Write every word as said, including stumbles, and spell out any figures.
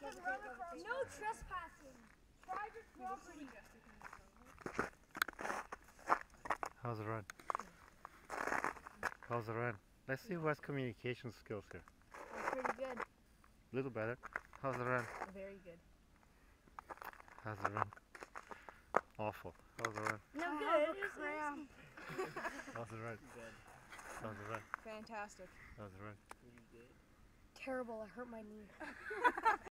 No trespassing. Private property. How's it run? How's it run? Let's see Wes communication skills here. That's pretty good. A little better. How's it run? Very good. How's it run? Awful. How's it run? No I good. have a cramp. How's it run? Good. How's it run? Fantastic. How's it run? Pretty good. Terrible. I hurt my knee.